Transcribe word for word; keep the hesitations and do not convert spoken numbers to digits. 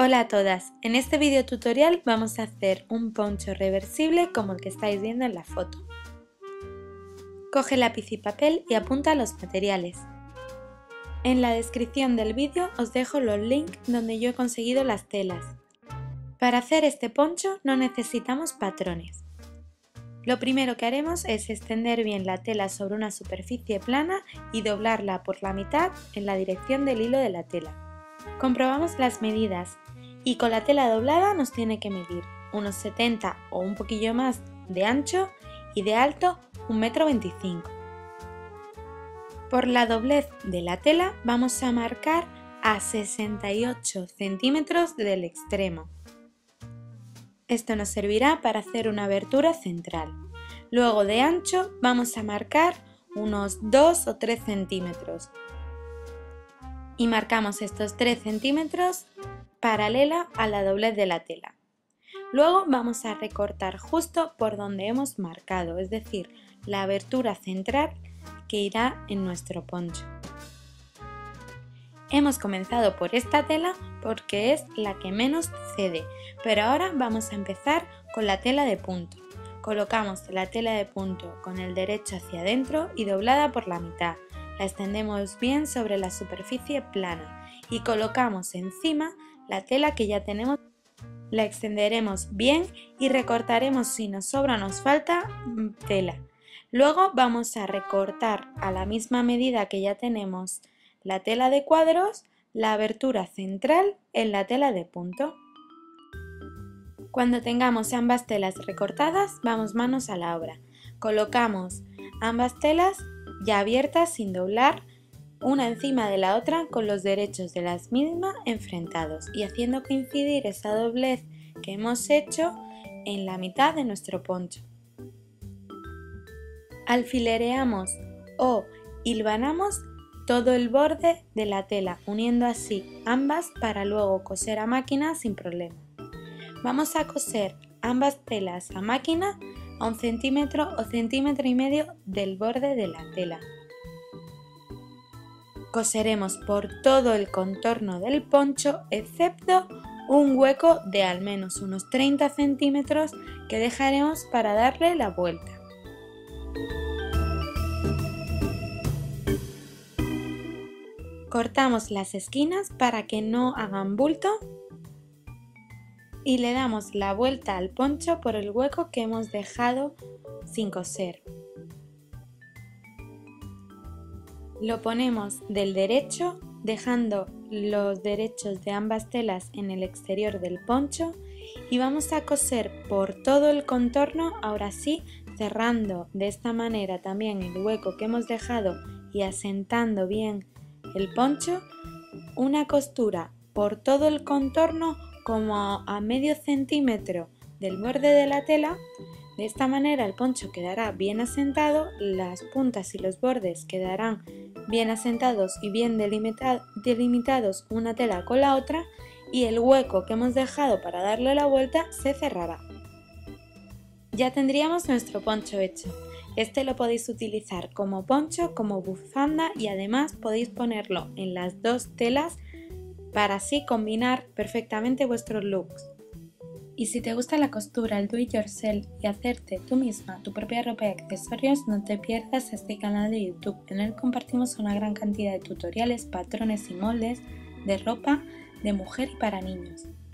Hola a todas, en este video tutorial vamos a hacer un poncho reversible como el que estáis viendo en la foto. Coge lápiz y papel y apunta los materiales. En la descripción del vídeo os dejo los links donde yo he conseguido las telas. Para hacer este poncho no necesitamos patrones. Lo primero que haremos es extender bien la tela sobre una superficie plana y doblarla por la mitad en la dirección del hilo de la tela. Comprobamos las medidas y con la tela doblada nos tiene que medir unos setenta o un poquillo más de ancho y de alto un metro veinticinco. Por la doblez de la tela vamos a marcar a sesenta y ocho centímetros del extremo. Esto nos servirá para hacer una abertura central. Luego de ancho vamos a marcar unos dos o tres centímetros. Y marcamos estos tres centímetros paralela a la doblez de la tela. Luego vamos a recortar justo por donde hemos marcado, es decir, la abertura central que irá en nuestro poncho. Hemos comenzado por esta tela porque es la que menos cede, pero ahora vamos a empezar con la tela de punto. Colocamos la tela de punto con el derecho hacia adentro y doblada por la mitad. La extendemos bien sobre la superficie plana y colocamos encima la tela que ya tenemos. La extenderemos bien y recortaremos si nos sobra o nos falta tela. Luego vamos a recortar a la misma medida que ya tenemos la tela de cuadros, la abertura central en la tela de punto. Cuando tengamos ambas telas recortadas, vamos manos a la obra. Colocamos ambas telas ya abiertas sin doblar, una encima de la otra con los derechos de las mismas enfrentados y haciendo coincidir esa doblez que hemos hecho en la mitad de nuestro poncho. Alfilereamos o hilvanamos todo el borde de la tela, uniendo así ambas para luego coser a máquina sin problema. Vamos a coser ambas telas a máquina a un centímetro o centímetro y medio del borde de la tela. Coseremos por todo el contorno del poncho excepto un hueco de al menos unos treinta centímetros que dejaremos para darle la vuelta. Cortamos las esquinas para que no hagan bulto y le damos la vuelta al poncho por el hueco que hemos dejado sin coser. Lo ponemos del derecho, dejando los derechos de ambas telas en el exterior del poncho y vamos a coser por todo el contorno, ahora sí, cerrando de esta manera también el hueco que hemos dejado y asentando bien el poncho, una costura por todo el contorno como a medio centímetro del borde de la tela. De esta manera el poncho quedará bien asentado, las puntas y los bordes quedarán bien asentados y bien delimitados una tela con la otra y el hueco que hemos dejado para darle la vuelta se cerrará. Ya tendríamos nuestro poncho hecho. Este lo podéis utilizar como poncho, como bufanda y además podéis ponerlo en las dos telas para así combinar perfectamente vuestros looks. Y si te gusta la costura, el do it yourself y hacerte tú misma tu propia ropa y accesorios, no te pierdas este canal de YouTube. En él compartimos una gran cantidad de tutoriales, patrones y moldes de ropa de mujer y para niños.